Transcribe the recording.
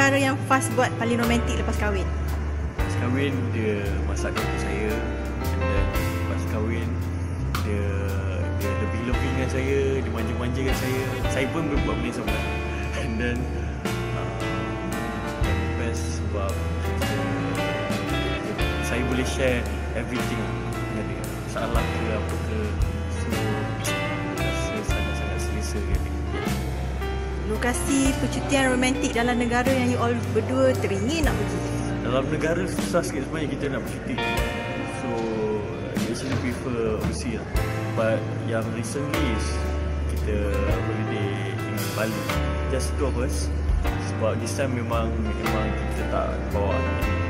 perkara yang Faz buat paling romantik lepas kahwin? Lepas kahwin, dia masakkan untuk saya. And then lepas kahwin, dia lebih-lebih dengan saya, dia manja-manjakan saya. Saya pun berbuat benda sama. And then best sebab saya boleh share everything dengan dia. Salah ke apa ke, so rasa sangat-sangat selesa dengan dia. Lokasi percutian romantik dalam negara yang you all berdua teringin nak pergi? Dalam negara susah sikit sebenarnya kita nak bercuti. So I actually prefer overseas lah. But yang recently is kita holiday in Bali. Just two of us. Sebab this time memang kita tak bawa